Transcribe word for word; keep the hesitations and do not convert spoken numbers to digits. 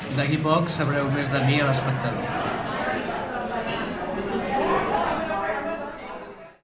D'aquí poc sabreu més de mi a l'espectador.